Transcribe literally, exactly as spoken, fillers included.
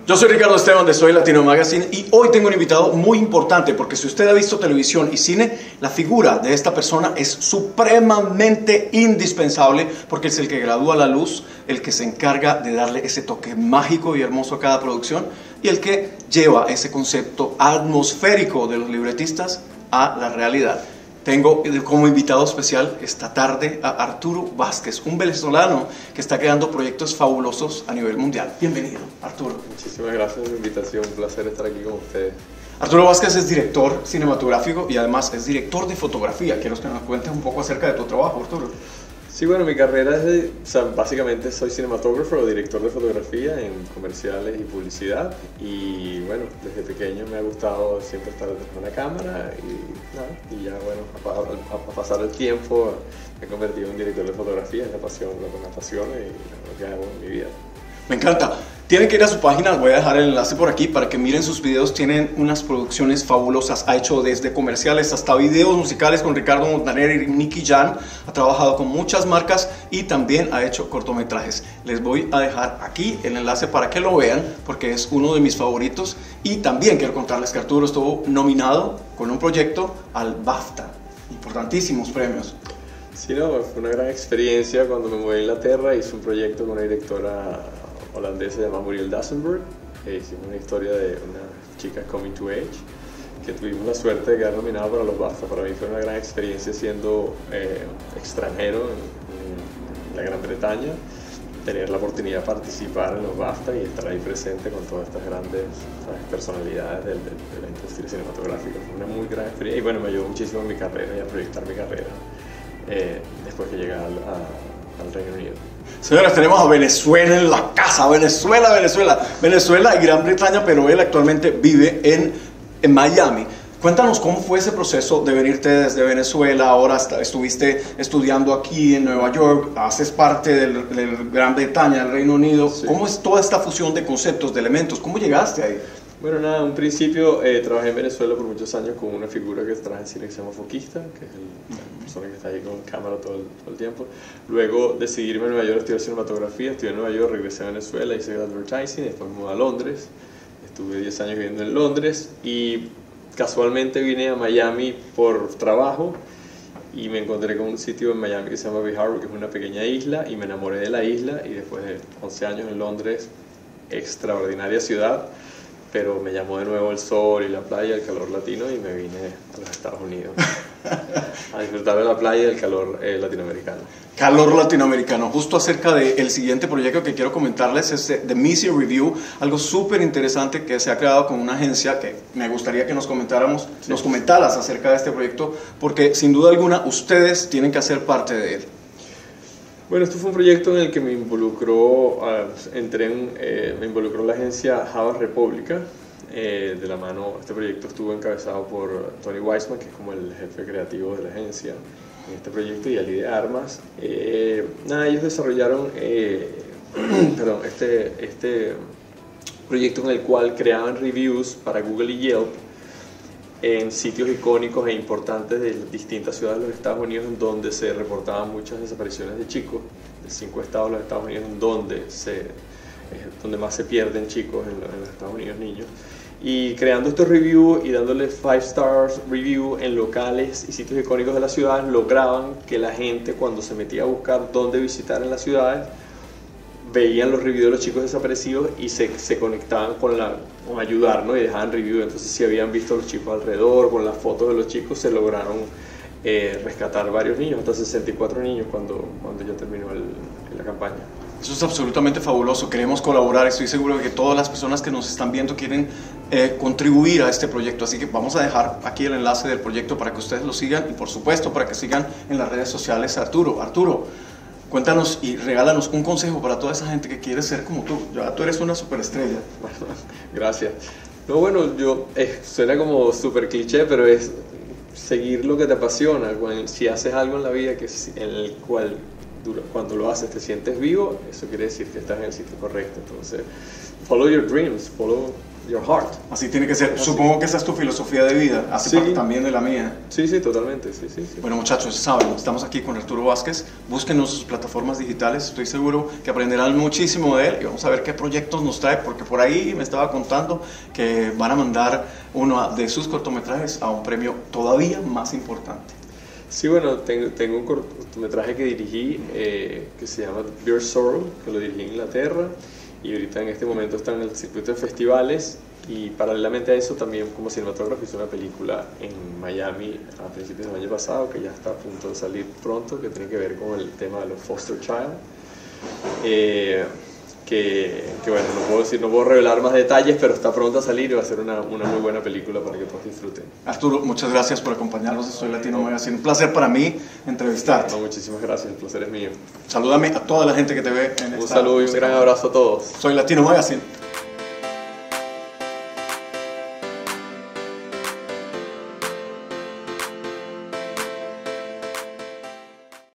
Yo soy Ricardo Esteban de Soy Latino Magazine y hoy tengo un invitado muy importante porque si usted ha visto televisión y cine, la figura de esta persona es supremamente indispensable porque es el que gradúa la luz, el que se encarga de darle ese toque mágico y hermoso a cada producción y el que lleva ese concepto atmosférico de los libretistas a la realidad. Tengo como invitado especial esta tarde a Arturo Vázquez, un venezolano que está creando proyectos fabulosos a nivel mundial. Bienvenido, Arturo. Muchísimas gracias por la invitación, un placer estar aquí con ustedes. Arturo Vázquez es director cinematográfico y además es director de fotografía. Quiero que nos cuentes un poco acerca de tu trabajo, Arturo. Sí, bueno, mi carrera es de, o sea, básicamente soy cinematógrafo o director de fotografía en comerciales y publicidad y bueno, desde pequeño me ha gustado siempre estar detrás de una cámara y nada, y ya bueno, a, a, a pasar el tiempo me he convertido en director de fotografía, es la pasión, lo que me apasiona y lo que hago en mi vida. Me encanta. Tienen que ir a su página, voy a dejar el enlace por aquí para que miren sus videos, tienen unas producciones fabulosas, ha hecho desde comerciales hasta videos musicales con Ricardo Montaner y Nicky Jam, ha trabajado con muchas marcas y también ha hecho cortometrajes. Les voy a dejar aquí el enlace para que lo vean porque es uno de mis favoritos y también quiero contarles que Arturo estuvo nominado con un proyecto al BAFTA, importantísimos premios. Sí, no, fue una gran experiencia cuando me mudé a Inglaterra, hice un proyecto con una directora holandesa llamada Muriel Dassenberg, e hicimos una historia de una chica coming to age, que tuvimos la suerte de quedar nominado para los BAFTA. Para mí fue una gran experiencia siendo eh, extranjero en, en la Gran Bretaña, tener la oportunidad de participar en los BAFTA y estar ahí presente con todas estas grandes, ¿sabes?, personalidades de, de, de la industria cinematográfica. Fue una muy gran experiencia y bueno, me ayudó muchísimo en mi carrera y a proyectar mi carrera eh, después que llegué al, a, al Reino Unido. Señores, tenemos a Venezuela en la casa, Venezuela, Venezuela, Venezuela y Gran Bretaña, pero él actualmente vive en, en Miami. Cuéntanos cómo fue ese proceso de venirte desde Venezuela, ahora estuviste estudiando aquí en Nueva York, haces parte del, del Gran Bretaña, del Reino Unido. Sí. ¿Cómo es toda esta fusión de conceptos, de elementos? ¿Cómo llegaste ahí? Bueno, nada, en un principio eh, trabajé en Venezuela por muchos años con una figura que trabaja en cine que se llama foquista, que es el, la persona que está ahí con cámara todo el, todo el tiempo. Luego decidí irme a Nueva York a estudiar cinematografía, estudié en Nueva York, regresé a Venezuela, hice advertising, después me mudé a Londres, estuve diez años viviendo en Londres y casualmente vine a Miami por trabajo y me encontré con un sitio en Miami que se llama Bay Harbor, que es una pequeña isla, y me enamoré de la isla y después de once años en Londres, extraordinaria ciudad, pero me llamó de nuevo el sol y la playa, el calor latino y me vine a los Estados Unidos a disfrutar de la playa y del calor eh, latinoamericano. Calor latinoamericano. Justo acerca del siguiente proyecto que quiero comentarles es The Missy Review, algo súper interesante que se ha creado con una agencia que me gustaría que nos comentáramos, sí. nos comentaras acerca de este proyecto, porque sin duda alguna ustedes tienen que hacer parte de él. Bueno, esto fue un proyecto en el que me involucró, uh, entré en, eh, me involucró la agencia Havas República, eh, de la mano. Este proyecto estuvo encabezado por Tony Weissman, que es como el jefe creativo de la agencia en este proyecto, y Ali de Armas. Eh, nada, ellos desarrollaron eh, perdón, este, este proyecto en el cual creaban reviews para Google y Yelp en sitios icónicos e importantes de distintas ciudades de los Estados Unidos en donde se reportaban muchas desapariciones de chicos, de cinco estados de los Estados Unidos en donde, se, donde más se pierden chicos en, en los Estados Unidos, niños. Y creando estos reviews y dándoles five stars review en locales y sitios icónicos de las ciudades, lograban que la gente, cuando se metía a buscar dónde visitar en las ciudades, veían los reviews de los chicos desaparecidos y se, se conectaban con, la, con ayudar, ¿no? Y dejaban reviews. Entonces, si habían visto a los chicos alrededor, con las fotos de los chicos, se lograron eh, rescatar varios niños, hasta sesenta y cuatro niños cuando, cuando ya terminó el, la campaña. Eso es absolutamente fabuloso, queremos colaborar, estoy seguro de que todas las personas que nos están viendo quieren eh, contribuir a este proyecto, así que vamos a dejar aquí el enlace del proyecto para que ustedes lo sigan y por supuesto para que sigan en las redes sociales a Arturo. Arturo, cuéntanos y regálanos un consejo para toda esa gente que quiere ser como tú. Ya tú eres una superestrella. Gracias. No, bueno, yo, eh, suena como súper cliché, pero es seguir lo que te apasiona. Si haces algo en la vida que, en el cual cuando lo haces te sientes vivo, eso quiere decir que estás en el sitio correcto. Entonces, follow your dreams, follow your heart. Así tiene que ser. Así. Supongo que esa es tu filosofía de vida, así sí. también de la mía. Sí, sí, totalmente. Sí, sí, sí. Bueno, muchachos, saben, estamos aquí con Arturo Vázquez. Búsquenos sus plataformas digitales. Estoy seguro que aprenderán muchísimo de él y vamos a ver qué proyectos nos trae, porque por ahí me estaba contando que van a mandar uno de sus cortometrajes a un premio todavía más importante. Sí, bueno, tengo, tengo un cortometraje que dirigí eh, que se llama Pure Sorrow, que lo dirigí en Inglaterra y ahorita en este momento está en el circuito de festivales, y paralelamente a eso también como cinematógrafo hice una película en Miami a principios del año pasado que ya está a punto de salir pronto, que tiene que ver con el tema de los foster child. Eh, Que, que bueno, no puedo decir, no puedo revelar más detalles, pero está pronto a salir y va a ser una, una muy buena película para que todos disfruten. Arturo, muchas gracias por acompañarnos. Soy Latino Magazine. Un placer para mí entrevistarte. No, muchísimas gracias, el placer es mío. Salúdame a toda la gente que te ve en esta... Un saludo y un gran abrazo a todos. Soy Latino Magazine.